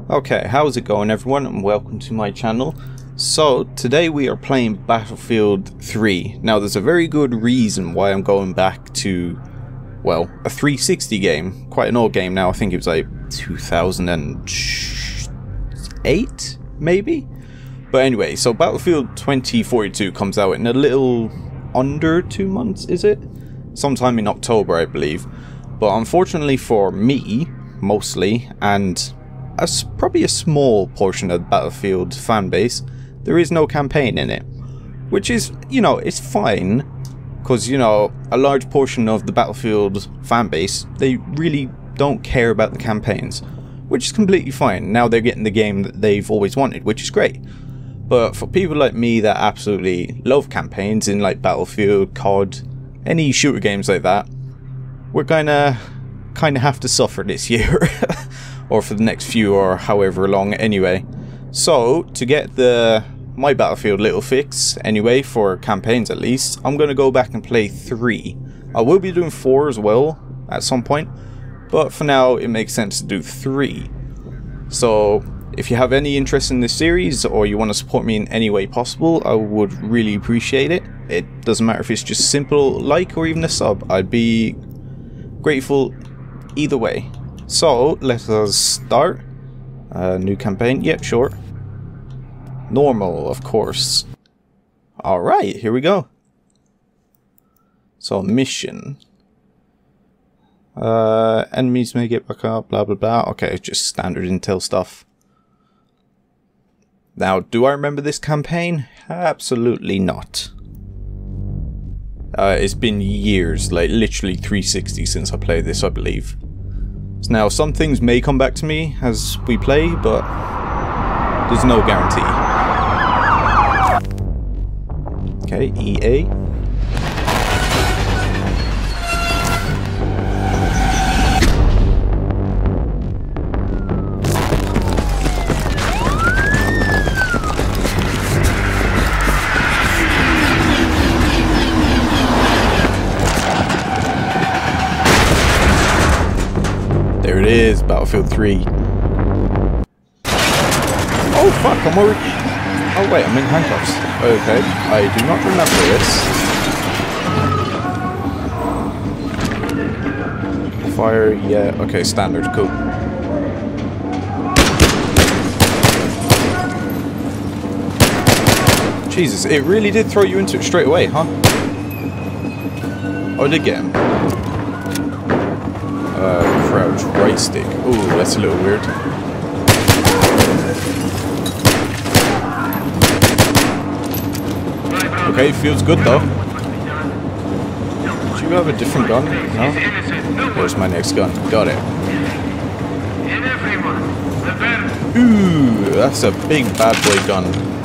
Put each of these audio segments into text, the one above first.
Okay, how's it going everyone, and welcome to my channel. So today we are playing Battlefield 3. Now there's a very good reason why I'm going back to, well, a 360 game. Quite an old game now. I think it was like 2008 maybe? But anyway, so Battlefield 2042 comes out in a little under 2 months, is it? Sometime in October, I believe. But unfortunately for me, mostly, and probably a small portion of the Battlefield fan base, there is no campaign in it. Which is, you know, it's fine. Because, you know, a large portion of the Battlefield fan base, they really don't care about the campaigns. Which is completely fine. Now they're getting the game that they've always wanted, which is great. But for people like me that absolutely love campaigns in like Battlefield, COD, any shooter games like that, we're gonna kind of have to suffer this year. Or for the next few, or however long anyway. So, to get my Battlefield little fix, anyway, for campaigns at least, I'm going to go back and play 3. I will be doing 4 as well, at some point. But for now, it makes sense to do 3. So, if you have any interest in this series, or you want to support me in any way possible, I would really appreciate it. It doesn't matter if it's just simple like or even a sub. I'd be grateful either way. So, let us start. New campaign, yep, sure. Normal, of course. Alright, here we go. So, mission. Enemies may get back up, blah blah blah. Okay, just standard intel stuff. Now, do I remember this campaign? Absolutely not. It's been years, like literally 360 since I played this, I believe. Now, some things may come back to me as we play, but there's no guarantee. Okay, EA. There it is, Battlefield 3. Oh fuck, I'm already... Oh wait, I'm in handcuffs. Okay, I do not remember this. Fire, yeah, okay, standard, cool. Jesus, it really did throw you into it straight away, huh? Oh, I did get him. Crouch, right stick. Ooh, that's a little weird. Okay, feels good though. Do you have a different gun? No? Where's my next gun? Got it. Ooh, that's a big bad boy gun.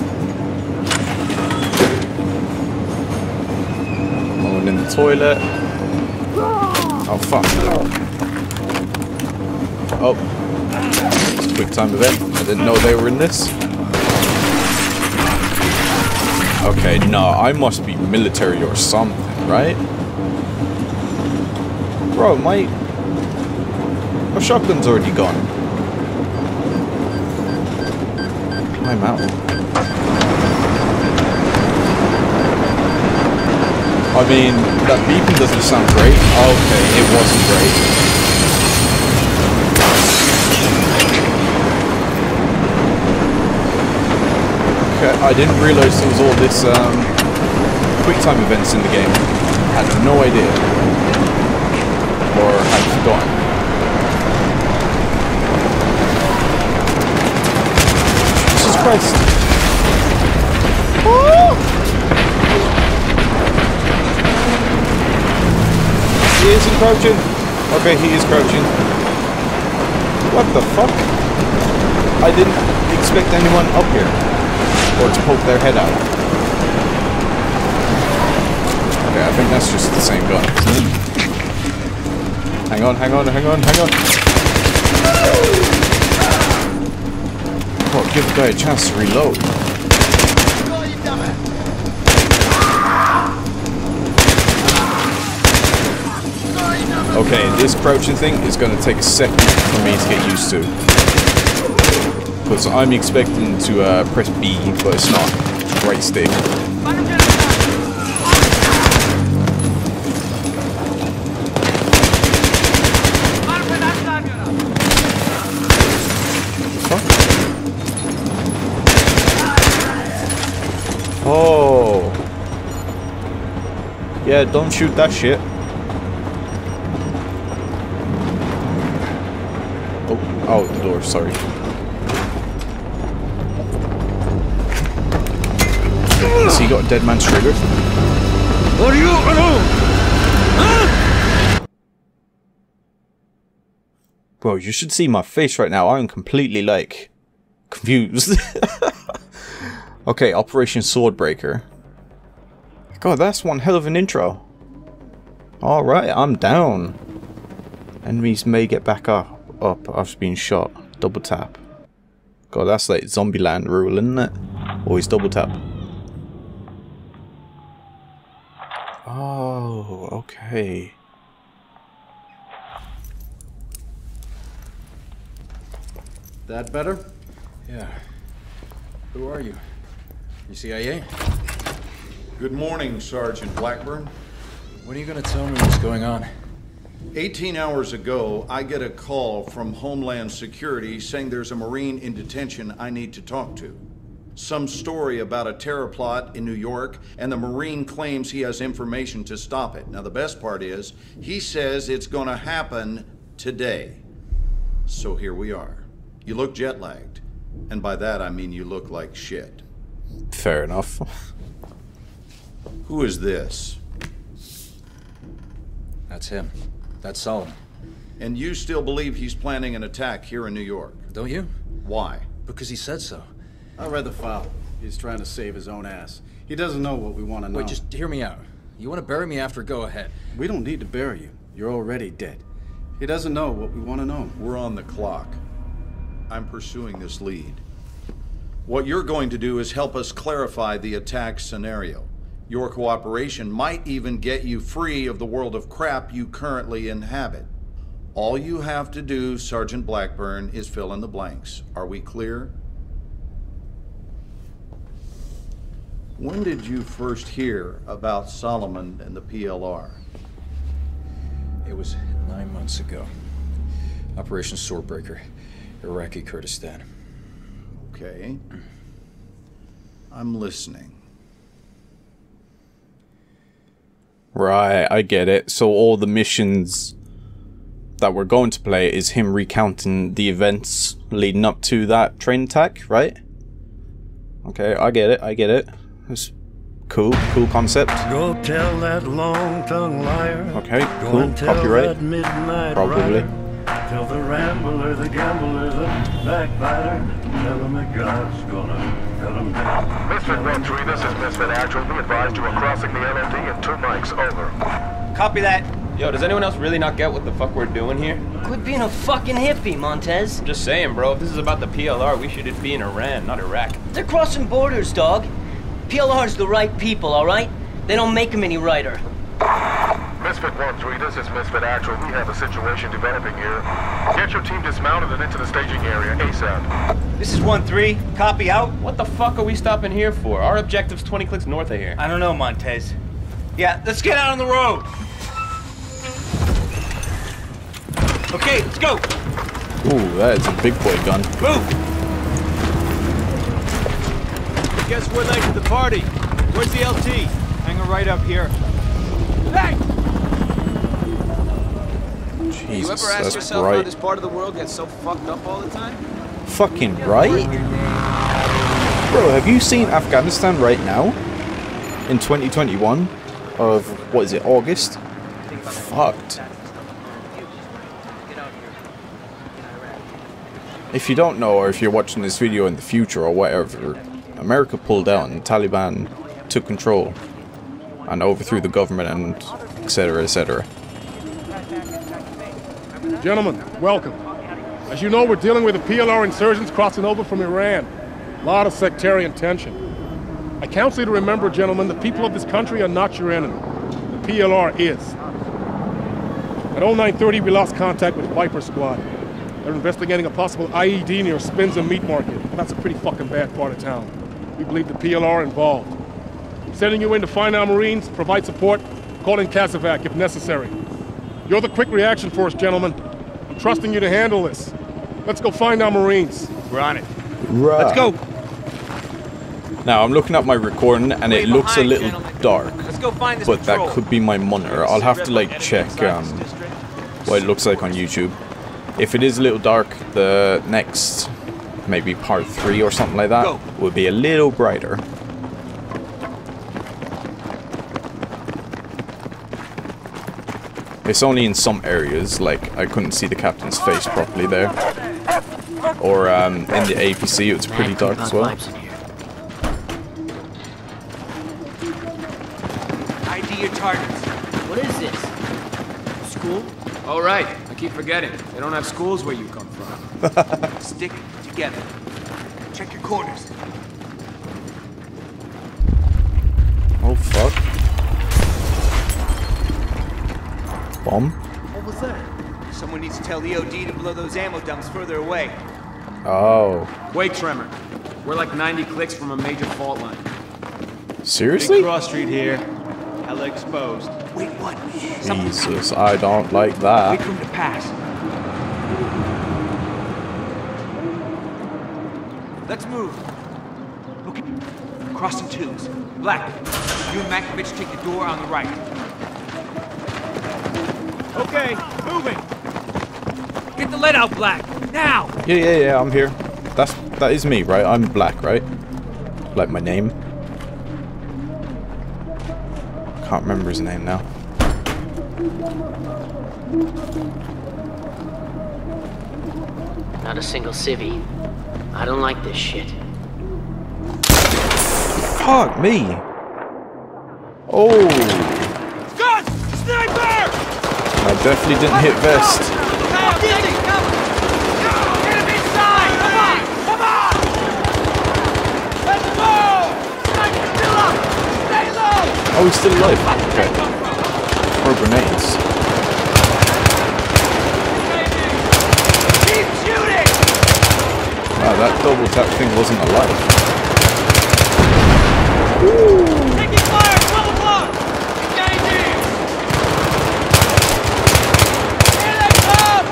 Going in the toilet. Oh fuck. Oh, it's a quick time event. I didn't know they were in this. Okay, no, I must be military or something, right? Bro, my shotgun's already gone. Climb out. I mean, that beeping doesn't sound great. Okay, it wasn't great. I didn't realize there was all this quick time events in the game. I had no idea. Or had forgotten. Jesus Christ. Oh! He isn't crouching. Okay, he is crouching. What the fuck? I didn't expect anyone up here. Or to poke their head out. Okay, I think that's just the same gun, isn't it? Hang on, hang on, hang on, hang on. Oh, give the guy a chance to reload. Okay, this crouching thing is going to take a second for me to get used to. Because I'm expecting to press B, but it's not. Right stick. Oh. Yeah, don't shoot that shit. Oh, out the door, sorry. Has he got a dead man's trigger? Are you alone? Huh? Bro, you should see my face right now. I'm completely, like, confused. Okay, Operation Swordbreaker. God, that's one hell of an intro. Alright, I'm down. Enemies may get back up after being shot. Double tap. God, that's like Zombieland rule, isn't it? Always double tap. Oh, okay. That better? Yeah. Who are you? You CIA? Good morning, Sergeant Blackburn. When are you gonna tell me what's going on? 18 hours ago, I get a call from Homeland Security saying there's a Marine in detention I need to talk to. Some story about a terror plot in New York, and the Marine claims he has information to stop it. Now, the best part is, he says it's gonna happen today. So here we are. You look jet-lagged. And by that, I mean you look like shit. Fair enough. Who is this? That's him. That's Solomon. And you still believe he's planning an attack here in New York? Don't you? Why? Because he said so. I read the file. He's trying to save his own ass. He doesn't know what we want to know. Wait, just hear me out. You want to bury me after, go ahead. We don't need to bury you. You're already dead. He doesn't know what we want to know. We're on the clock. I'm pursuing this lead. What you're going to do is help us clarify the attack scenario. Your cooperation might even get you free of the world of crap you currently inhabit. All you have to do, Sergeant Blackburn, is fill in the blanks. Are we clear? When did you first hear about Solomon and the PLR? It was 9 months ago. Operation Swordbreaker, Iraqi Kurdistan. Okay. I'm listening. Right, I get it. So all the missions that we're going to play is him recounting the events leading up to that train attack, right? Okay, I get it, I get it. It's cool, cool concept. Go tell that long-tongued liar. Okay, Go cool, and tell copyright. that midnight Probably. rider. Tell the rambler, the gambler, the backbiter. Tell him that God's gonna cut him down. Misfit 1-3, this is Misfit Actual. Be advised you are crossing the LMD in 2 mics. Over. Copy that. Yo, does anyone else really not get what the fuck we're doing here? Quit being a fucking hippie, Montes. I'm just saying, bro, if this is about the PLR, we should be in Iran, not Iraq. They're crossing borders, dog. PLR's the right people, all right? They don't make them any righter. Misfit 1-3, this is Misfit Actual. We have a situation developing here. Get your team dismounted and into the staging area ASAP. This is 1-3. Copy out. What the fuck are we stopping here for? Our objective's 20 clicks north of here. I don't know, Montes. Yeah, let's get out on the road. Okay, let's go. Ooh, that is a big boy gun. Move. Guess we're late to the party. Where's the LT? Hanging right up here. Hey! Jesus, You ever ask that's yourself bright. how this part of the world gets so fucked up all the time? Fucking right? Bro, have you seen Afghanistan right now? In 2021? Of, what is it, August? Fucked. If you don't know, or if you're watching this video in the future or whatever, America pulled out and the Taliban took control and overthrew the government and etc, etc. Gentlemen, welcome. As you know, we're dealing with the PLR insurgents crossing over from Iran. A lot of sectarian tension. I counsel you to remember, gentlemen, the people of this country are not your enemy. The PLR is. At 0930, we lost contact with Viper Squad. They're investigating a possible IED near Spinza Meat Market. That's a pretty fucking bad part of town. We believe the PLR involved. Sending you in to find our Marines, provide support, call in Kazovac if necessary. You're the quick reaction force, gentlemen. I'm trusting you to handle this. Let's go find our Marines. We're on it. Right. Let's go. Now, I'm looking at my recording and it looks a little dark, Let's go find this but patrol. that could be my monitor. I'll have to like check what it looks like on YouTube. If it is a little dark, the next, maybe part 3 or something like that, will be a little brighter. It's only in some areas, like I couldn't see the captain's face properly there. Or in the APC, it's pretty dark as well. ID your targets. What is this? School? All right, I keep forgetting. They don't have schools where you come from. Stick together. Check your corners. Oh fuck. Bomb? What was that? Someone needs to tell the OD to blow those ammo dumps further away. Oh. Wait, Tremor. We're like 90 clicks from a major fault line. Seriously? Big cross street here. Hella exposed. Wait, what? Jesus, I don't like that. Wait for him to pass. Let's move. Okay. Crossing twos. Black, you and Makovich take the door on the right. Okay, moving. Get the lead out, Black. Now! Yeah, I'm here. That is me, right? I'm Black, right? Like my name. Can't remember his name now. Not a single civvy. I don't like this shit. Fuck me! Oh! Gun! Sniper! I definitely didn't hit vest. Get him inside! Come on! Let's go! Sniper's still up! Stay low! Oh, he's still alive. Okay. Throw grenades. Keep shooting! Wow, that double tap thing wasn't alive. Taking fire! 12 o'clock! Engaging! Here they come!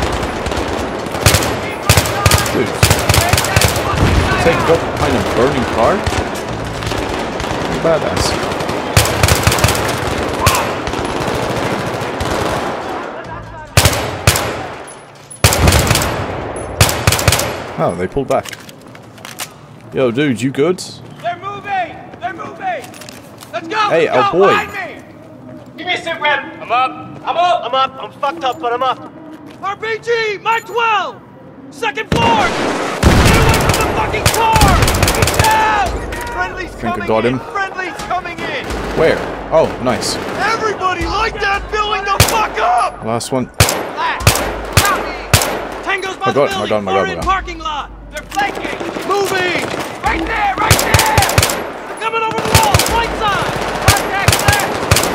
Dude. Take up behind a burning car? Badass. Oh, they pulled back. Yo, dude, you good? They're moving! They're moving! Let's go! Hey, Let's oh go! boy. Behind me! Give me a sit rep! I'm up! I'm up! I'm up! I'm fucked up, but I'm up! RPG! Mark 12! Second floor! Get away from the fucking car! Get down! Friendly's Think I got him. Friendly's coming in! Where? Oh, nice. Everybody light that building the fuck up! Last one. Tango's by My the God, building! my God, my Far God, in my God. parking lot! They're flanking! Moving! Right there! Right there! They're coming over the wall! Right side! Contact left!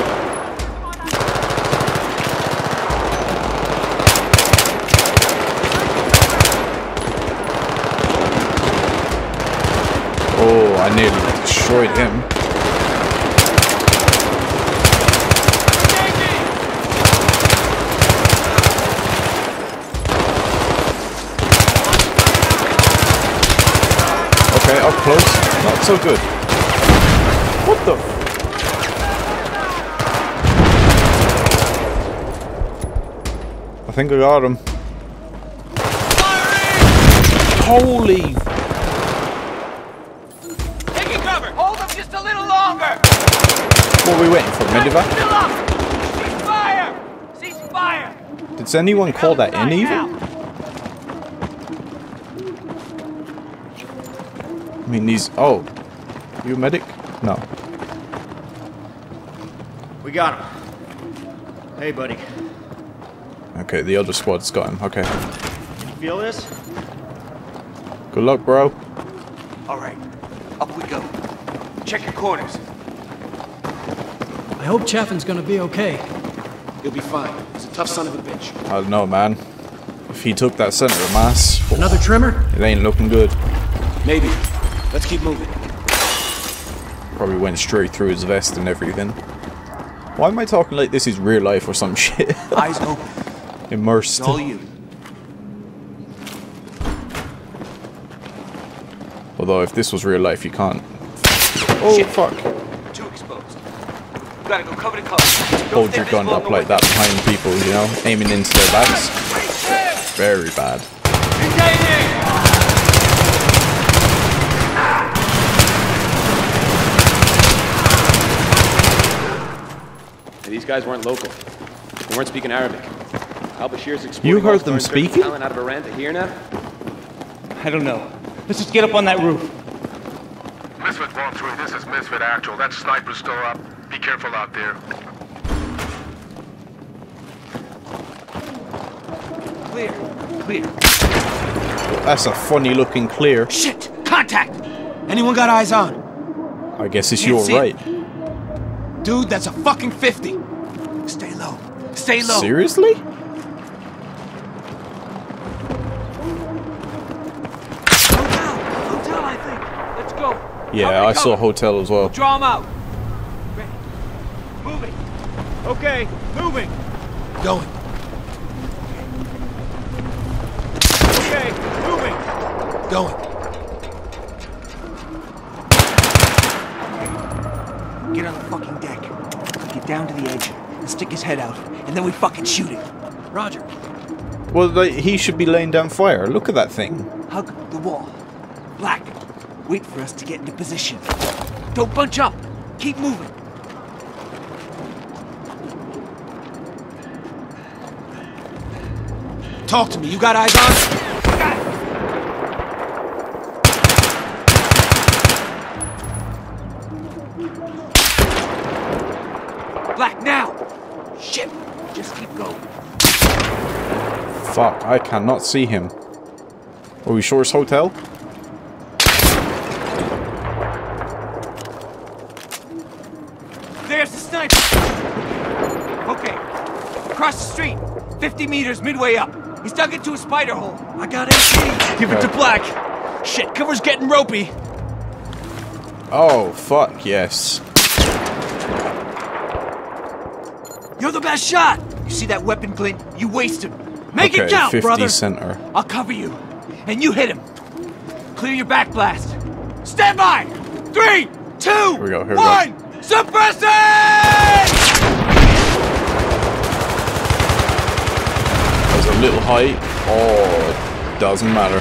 Oh, I nearly destroyed him. Okay, up close. Not so good. What the? I think I got him. Holy! Taking cover! Hold them just a little longer! What are we waiting for? Medevac? Still up! Cease fire! Cease fire! Did anyone call that in even? I mean, these. Oh. You a medic? No. We got him. Hey, buddy. Okay, the other squad's got him. Okay. You feel this? Good luck, bro. All right. Up we go. Check your corners. I hope Chaffin's gonna be okay. You'll be fine. He's a tough son of a bitch. I don't know, man. If he took that center of mass, Another trimmer? it ain't looking good. Maybe. Let's keep moving. Probably went straight through his vest and everything. Why am I talking like this is real life or some shit? Eyes open. Immersed. It's all you. Although if this was real life, you can't. Oh Shit. fuck! Too exposed. You gotta go cover to cover. Hold your gun up like that behind people, you know, aiming into their backs. Very bad. These guys weren't local. They weren't speaking Arabic. Al-Bashir's exporting You heard all them foreign speaking? talent out of Iran to here now? I don't know. Let's just get up on that roof. Misfit 1-3, this is Misfit Actual. That sniper's still up. Be careful out there. Clear. Clear. That's a funny looking clear. Shit! Contact! Anyone got eyes on? I guess it's Can't your see right. it. Dude, that's a fucking 50. Stay low. Stay low. Seriously? Hotel, I think. Let's go. Yeah, I saw hotel as well. Draw him out. Ready. Moving. Okay, moving. Going. Okay, moving. Going. Get on the fucking deck. Get down to the edge and stick his head out, and then we fucking shoot it. Roger. Well, like, he should be laying down fire. Look at that thing. Hug the wall. Black. Wait for us to get into position. Don't bunch up. Keep moving. Talk to me. You got eyes on? Got it. Black now. Shit. Just keep going. Fuck, I cannot see him. Are we sure it's hotel? There's the sniper. Okay. Across the street. 50 meters midway up. He's dug into a spider hole. I got AP. Give it to Black. Shit, cover's getting ropey. Oh, fuck, yes. You're the best shot. You see that weapon glint? You waste him. Make Okay, it count, 50 brother. center. I'll cover you. And you hit him. Clear your back blast. Stand by. 3, 2, Here we go, here we go. 1. Suppress it! There's a little height. Oh, it doesn't matter.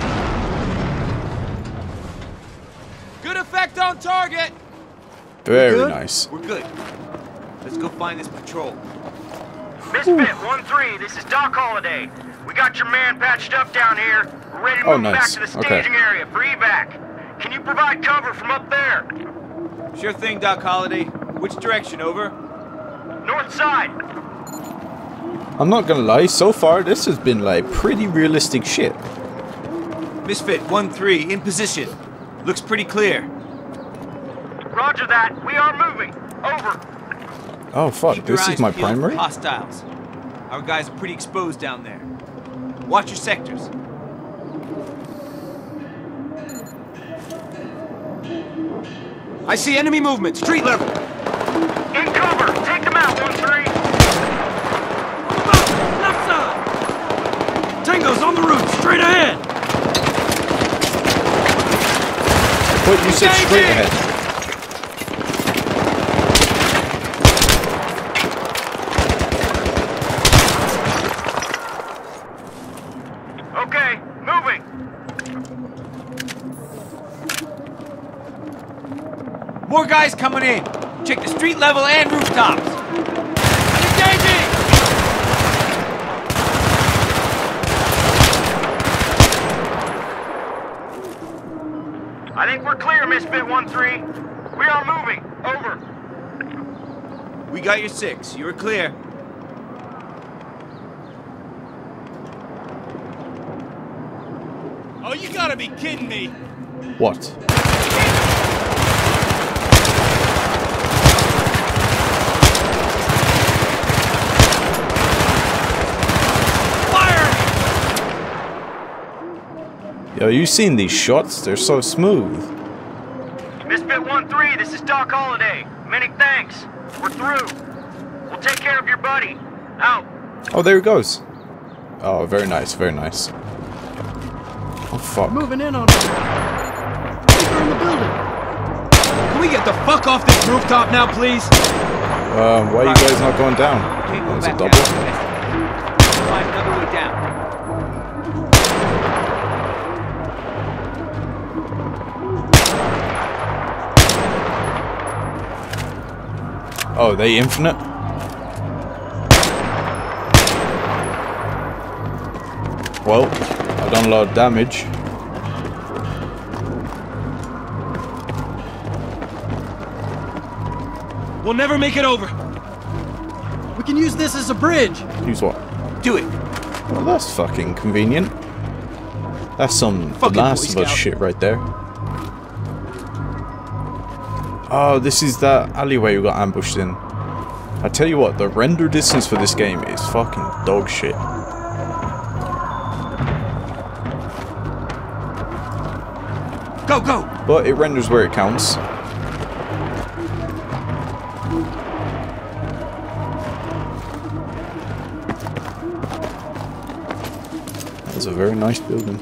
Good effect on target. Very nice. We're good. Let's go find this patrol. Misfit 1-3, this is Doc Holliday. We got your man patched up down here. We're ready to Oh, move back nice. to the Okay. staging area for evac. Can you provide cover from up there? Sure thing, Doc Holliday. Which direction, over? North side. I'm not gonna lie, so far this has been like pretty realistic shit. Misfit 1-3, in position. Looks pretty clear. Roger that. We are moving. Over. Oh fuck, Keep your this is eyes my peeled for primary? hostiles. Our guys are pretty exposed down there. Watch your sectors. I see enemy movement, street level. In cover. Take them out, 1-3. Left side. Tango's on the roof, straight ahead. But you said straight ahead. Okay, moving. More guys coming in. Check the street level and rooftops. Engaging! I think we're clear, Misfit 1-3. We are moving. Over. We got your 6. You were clear. Oh, you gotta be kidding me. What? Yo, you seen these shots? They're so smooth. Misfit 1-3, this is Doc Holliday. Many thanks. We're through. We'll take care of your buddy. Out. Oh, there he goes. Oh, very nice, very nice. Oh, fuck. Moving in on us. We're in the building. Can we get the fuck off this rooftop now, please? Why are you guys not going down? That was a double. Find another way down. Oh, they infinite? Well, I've done a lot of damage. We'll never make it over. We can use this as a bridge. Use what? Do it. Well, that's fucking convenient. That's some The Last of Us shit right there. Oh, this is that alleyway we got ambushed in. I tell you what, the render distance for this game is fucking dog shit. Go, go! But it renders where it counts. That's a very nice building.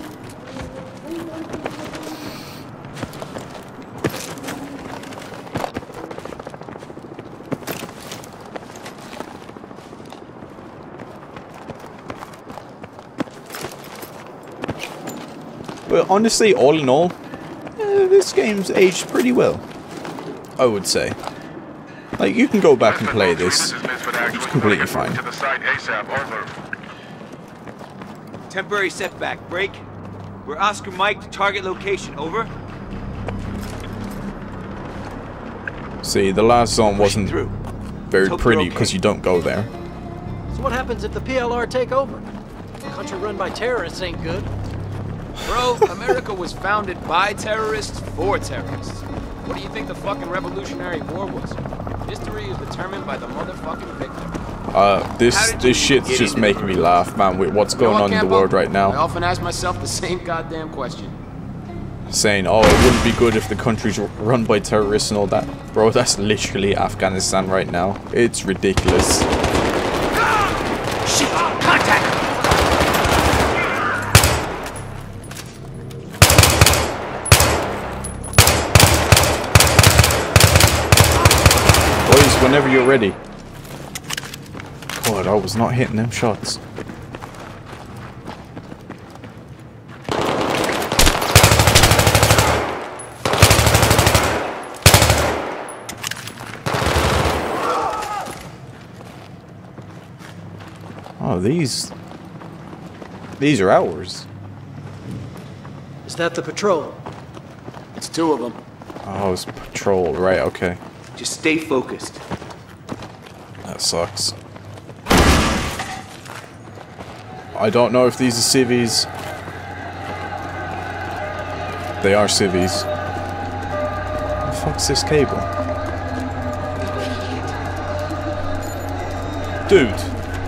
Well, honestly, all in all, this game's aged pretty well, I would say. Like, you can go back and play this. It's completely fine. Temporary setback. Break. We're Oscar Mike to target location. Over. See, the last zone wasn't very pretty because you don't go there. So what happens if the PLR take over? A country run by terrorists ain't good. Bro, America was founded by terrorists for terrorists. What do you think the fucking Revolutionary War was? History is determined by the motherfucking victim. This shit's just making me laugh, man, with what's going on in the world right now. I often ask myself the same goddamn question. Saying, oh, it wouldn't be good if the country's run by terrorists and all that. Bro, that's literally Afghanistan right now. It's ridiculous. Shit! Contact! Whenever you're ready. God, I was not hitting them shots. Oh, these are ours. Is that the patrol? It's two of them. Oh, it's patrol, right? Okay. Just stay focused. That sucks. I don't know if these are civvies. They are civvies. What the fuck's this cable? Dude.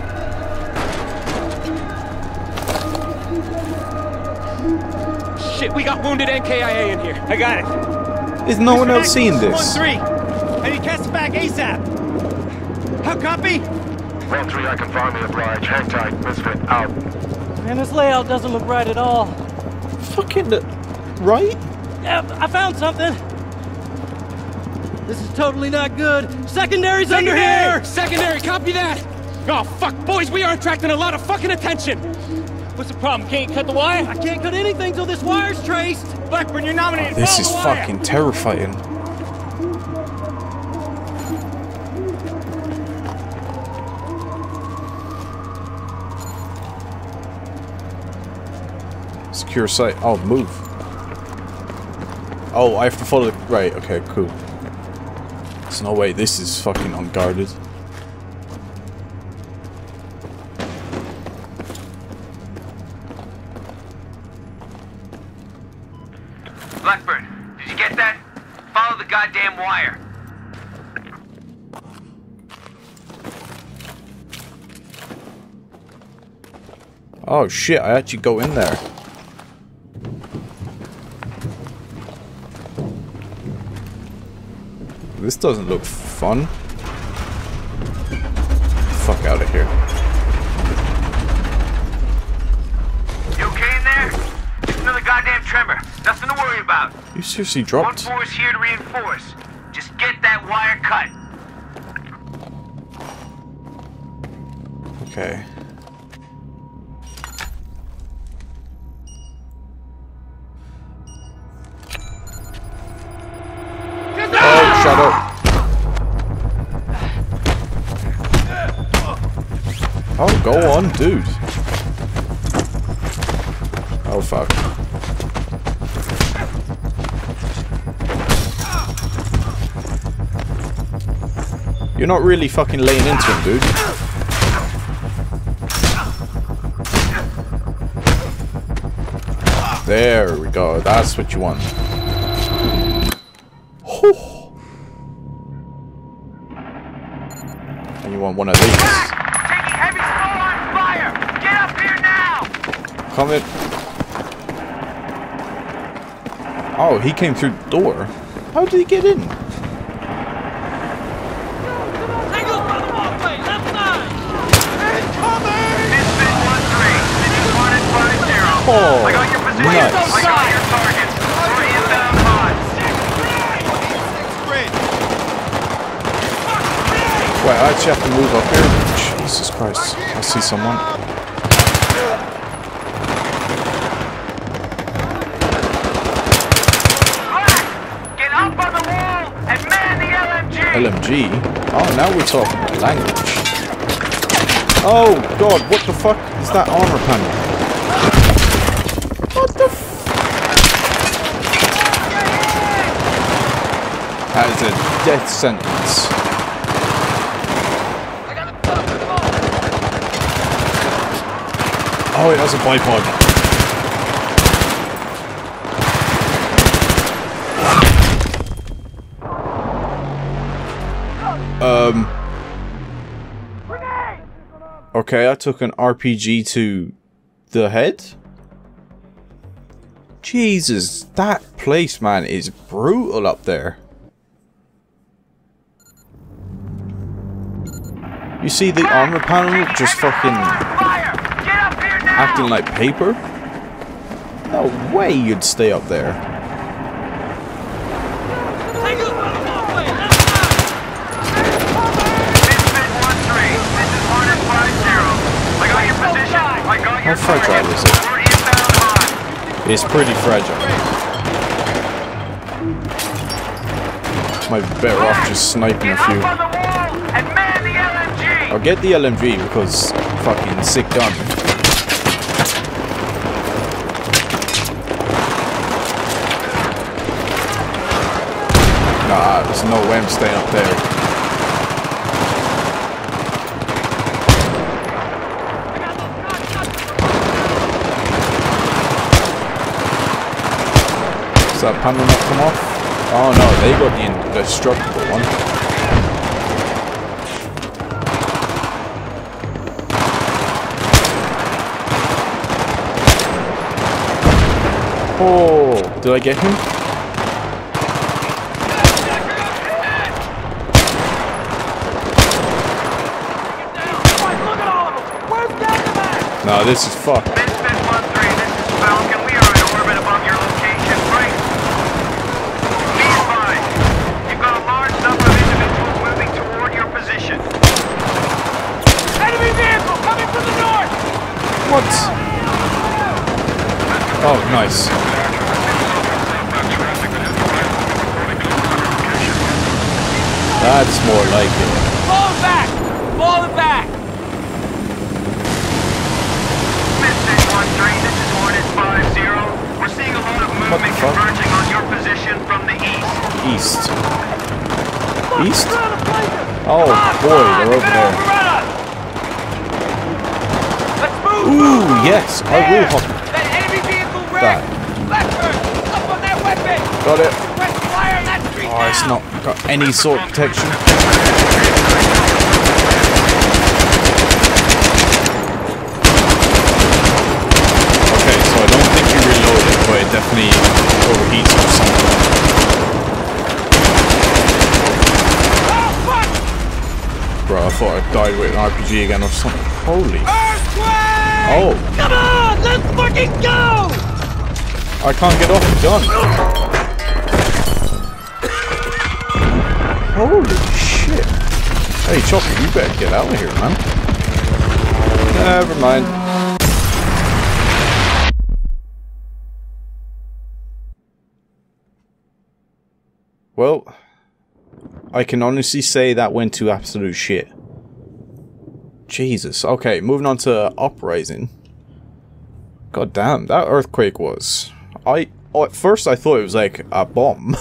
Shit, we got wounded NKIA in here. I got it. Is no one else seen this? 1-3. I need cast back ASAP. How copy? 1-3, I confirm the oblige. Hang tight. Misfit out. Man, this layout doesn't look right at all. Fucking right? Yeah, I found something. This is totally not good. Secondary's under here! Secondary, copy that! Oh, fuck, boys, we are attracting a lot of fucking attention! What's the problem? Can't you cut the wire? I can't cut anything till this wire's traced! Blackburn, you're nominated. This is fucking terrifying. Secure site. Oh, move. Oh, I have to follow the... Right, okay, cool. There's no way this is fucking unguarded. Blackburn, did you get that? Follow the goddamn wire. Oh shit, I actually go in there. This doesn't look fun. Fuck out of here. You okay in there? Just another goddamn tremor. Nothing to worry about. You seriously dropped? One force here to reinforce. Just get that wire cut. Okay. Oh, shut up. Oh, go on, dude. Oh, fuck. You're not really fucking laying into him, dude. There we go. That's what you want. And you want one of these. Taking heavy smoke on fire! Get up here now! Coming. Oh, he came through the door. How did he get in? Oh, I got your position. nice. I got your targets. Three inbound pods. Wait, I actually have to move up here? Jesus Christ. I see someone. Get up on the wall and man the LMG. LMG? Oh, now we're talking about language. Oh, God, what the fuck is that armor panel? What the f... That is a death sentence. Oh, it has a bipod. Okay, I took an RPG to the head. Jesus, that place, man, is brutal up there. You see the armor panel just fucking acting like paper? No way you'd stay up there. How fragile is it? It's pretty fragile. Might be better off just sniping a few. I'll get the LMG because fucking sick gun. Nah, there's no way I'm staying up there. Does that panel not come off? Oh no, they got the indestructible one. Oh, did I get him? No, this is fucked. What? Oh, nice. That's more like it. Fall back! Fall back! Misfit 1-3, this is Hornet 5-0. We're seeing a lot of movement converging on your position from the east. East? East? Oh boy, they're over there. Ooh, yes, I will hop. That enemy vehicle wrecked! Blackburn, up on that weapon! Got it. Press fire on that street Oh, it's not got any sort of protection. Okay, so I don't think you reload it, but it definitely overheats or something. thought I died with an RPG again or something. Holy. Earthquake! Oh. Come on, let's fucking go! I can't get off the gun. Holy shit. Hey, Chopper, you better get out of here, man. Never mind. Well, I can honestly say that went to absolute shit. Jesus. Okay, moving on to uprising. God damn, that earthquake was... at first I thought it was like a bomb.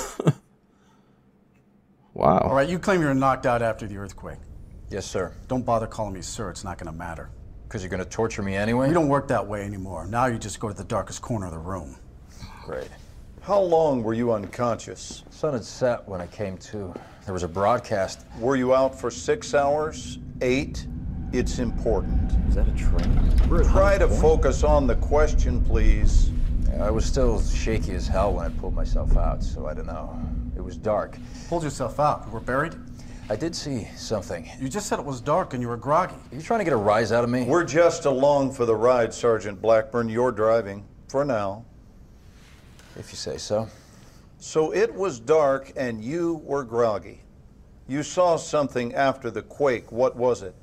Wow. All right, you claim you're knocked out after the earthquake. Yes, sir. Don't bother calling me sir, it's not gonna matter. Because you're gonna torture me anyway? We don't work that way anymore. Now you just go to the darkest corner of the room. Great. How long were you unconscious? Sun had set when I came to. There was a broadcast. Were you out for 6 hours? 8? It's important. Is that a train? Try to focus on the question, please. Yeah, I was still shaky as hell when I pulled myself out, so I don't know. It was dark. Pulled yourself out? You were buried? I did see something. You just said it was dark and you were groggy. Are you trying to get a rise out of me? We're just along for the ride, Sergeant Blackburn. You're driving. For now. If you say so. So it was dark and you were groggy. You saw something after the quake. What was it?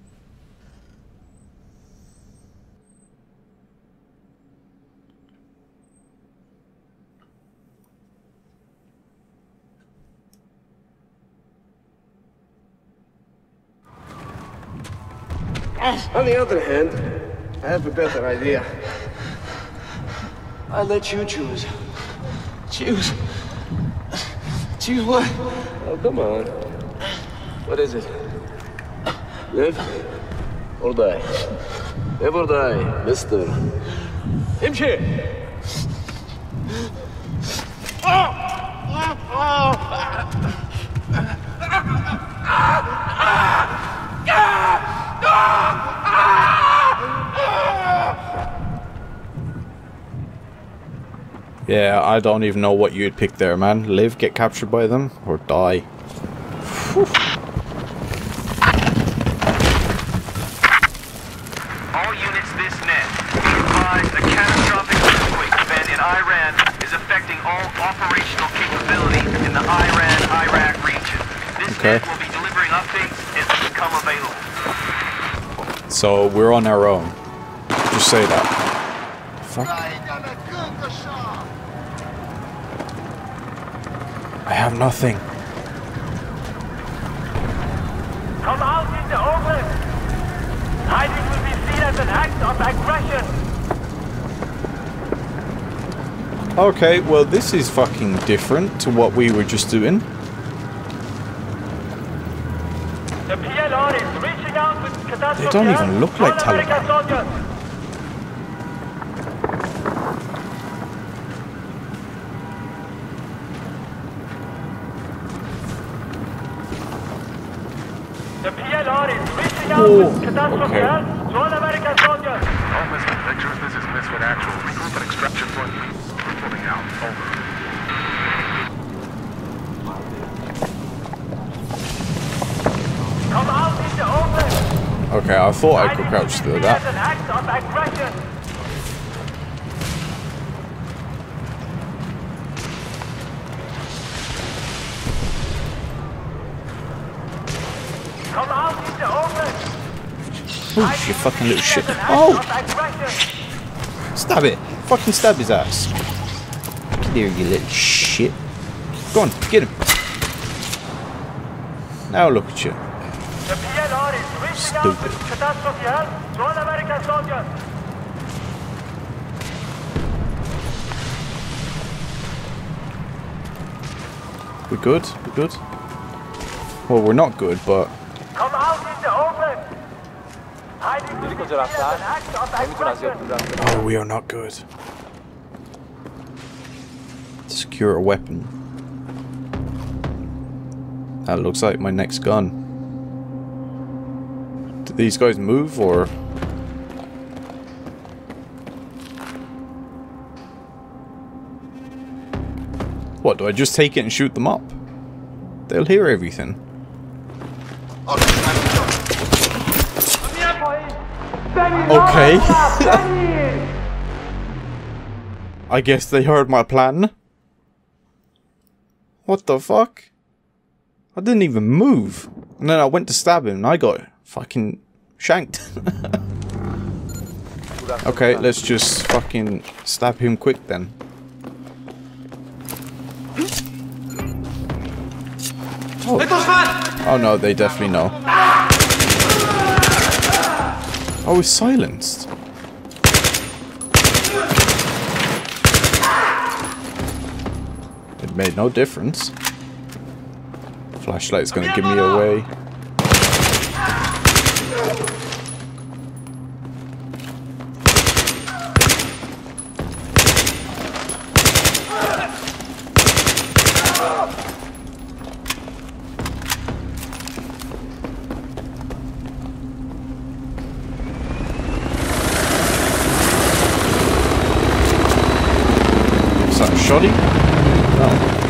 On the other hand, I have a better idea. I'll let you choose. Choose. Choose what? Oh, come on. What is it? Live or die? Live or die, mister. Imshi! Yeah, I don't even know what you'd pick there, man. Live, get captured by them, or die. Whew. All units this net. Be advised, a catastrophic earthquake event in Iran is affecting all operational capability in the Iran-Iraq region. This net will be delivering updates as they become available. So, we're on our own. Just say that. Fuck. I have nothing. Come out in the open! Hiding will be seen as an act of aggression. Okay, well this is fucking different to what we were just doing. The PLR is reaching out with catastrophe. They don't even look like Taliban. soldiers. The PLR is reaching out with catastrophe to all American soldiers. All Misfit pictures, this is Misfit actual. Regroup and extraction point. We're pulling out. Over. Come out in the open. Okay, I thought I could crouch through As that. an act of aggression. Come out in the open. Oh, you fucking little shit. Oh! Stab it. Fucking stab his ass. There, you little shit. Go on, get him. Now look at you. The PLR is reaching out with catastrophe help to all American soldiers. We good? We good? Well, we're not good, but... Come out in the open. Hiding will be seen as an act of aggression. Oh, we are not good. Secure a weapon. That looks like my next gun. Do these guys move, or...? What, do I just take it and shoot them up? They'll hear everything. Okay. I guess they heard my plan. What the fuck? I didn't even move. And then I went to stab him and I got fucking shanked. Okay, let's just fucking stab him quick then. Oh no, they definitely know. Oh, he's silenced. It made no difference. Flashlight's gonna give me away. Shoddy? No.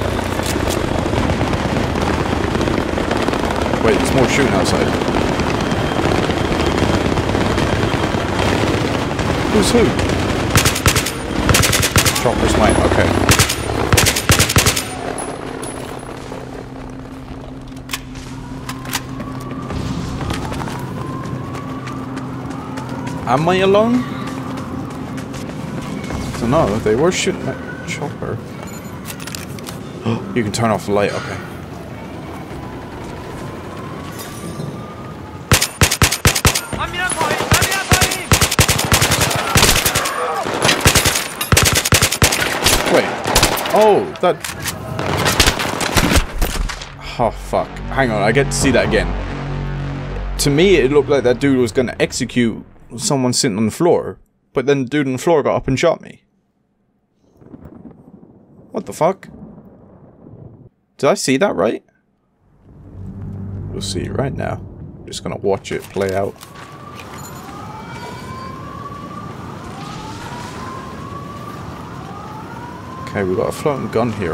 Wait, there's more shooting outside. Who's who? Chopper's mate, okay. Am I alone? I don't know, they were shooting at Chopper. You can turn off the light, okay. Wait. Oh, that... Oh, fuck. Hang on, I get to see that again. To me, it looked like that dude was gonna execute someone sitting on the floor. But then the dude on the floor got up and shot me. What the fuck? Did I see that right? We'll see right now. Just gonna watch it play out. Okay, we got a floating gun here.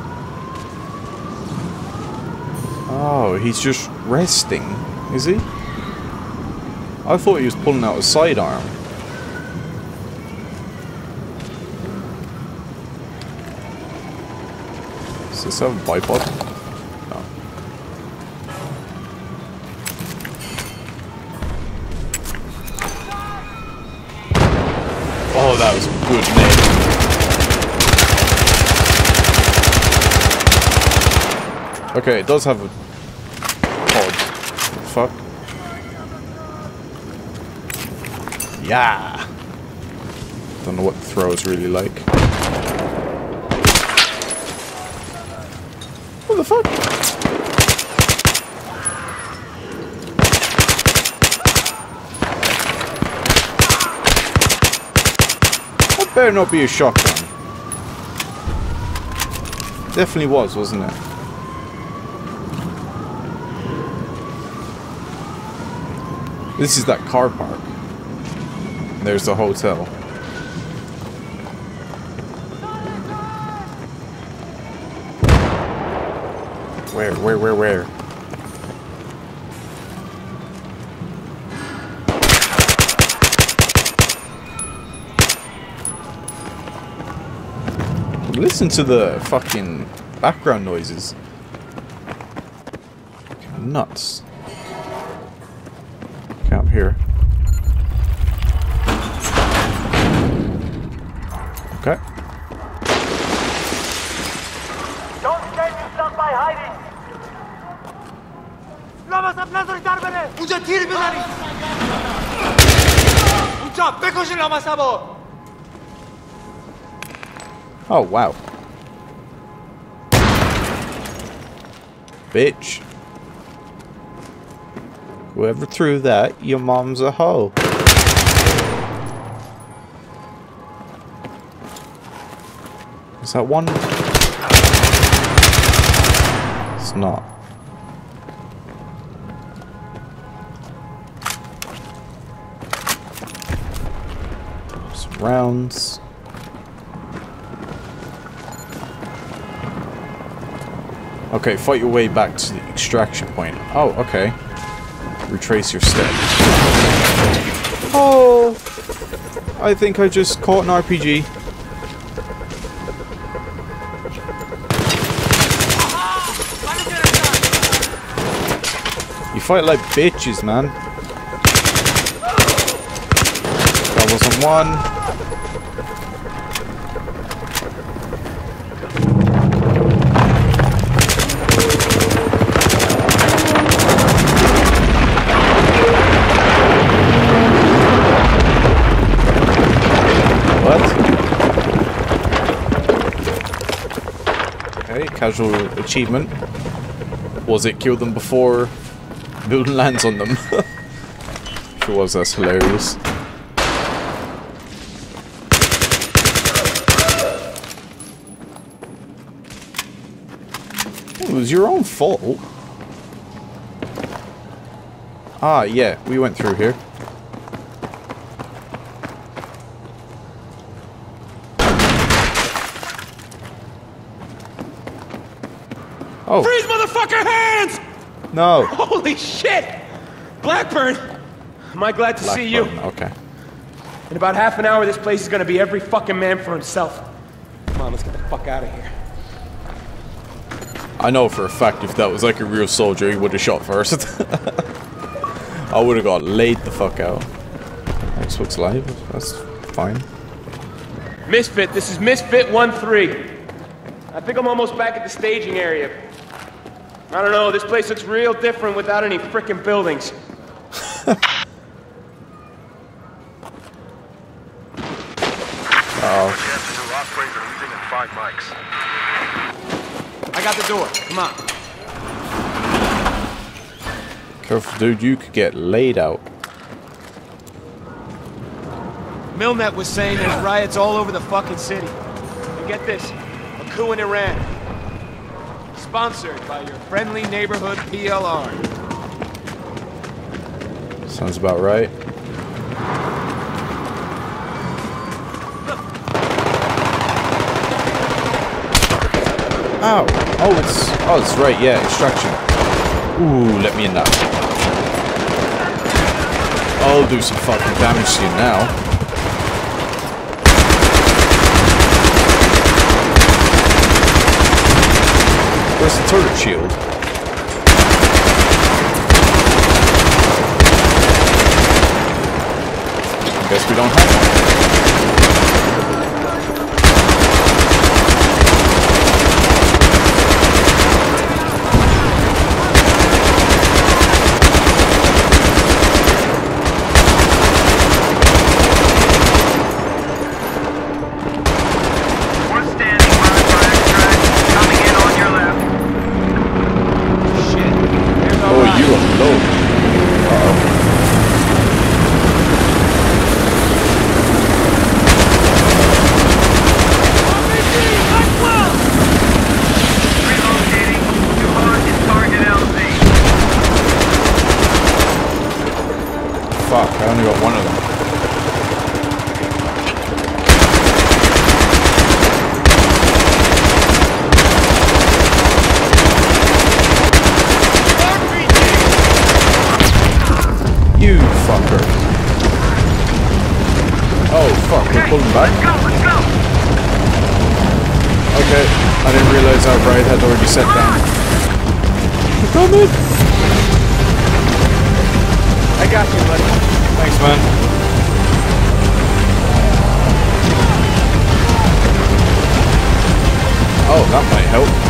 Oh, he's just resting, is he? I thought he was pulling out a sidearm. Does this have a bipod? No. Oh, that was a good name. Okay, it does have a pod. Fuck. Yeah. Don't know what the throw is really like. What the fuck? That better not be a shotgun. Definitely was, wasn't it? This is that car park. There's the hotel. Where? Listen to the fucking background noises. Nuts. Okay, up here. Okay. Don't save yourself by hiding. لامس نظرش در بره. اونجا تیر بزنید. اونجا بکشین لامسبو. Oh wow. Bitch. Whoever threw that, your mom's a hoe. Is that one? It's not. Some rounds. Okay, fight your way back to the extraction point. Oh, okay. Retrace your steps. Oh! I think I just caught an RPG. You fight like bitches, man. That wasn't one. Casual achievement. Was it kill them before building lands on them? If it was, that's hilarious. It was your own fault. Ah, yeah, we went through here. Oh. Freeze, motherfucker, hands! No. Holy shit! Blackburn! Am I glad to see you? Okay. In about half an hour, this place is gonna be every fucking man for himself. Come on, let's get the fuck out of here. I know for a fact if that was like a real soldier, he would have shot first. I would have got laid the fuck out. Xbox Live? That's fine. Misfit, this is Misfit 1-3. I think I'm almost back at the staging area. I don't know, this place looks real different without any frickin' buildings. I got the door, come on. Careful, dude, you could get laid out. Milnet was saying there's riots all over the fucking city. And get this, a coup in Iran. Sponsored by your friendly neighborhood PLR. Sounds about right. Ow! Oh, it's right. Yeah, extraction. Ooh, let me in that. I'll do some fucking damage to you now. Where's the turret shield? Guess we don't have one. Set down. Come in. I got you, buddy. Thanks, man. Oh, that might help.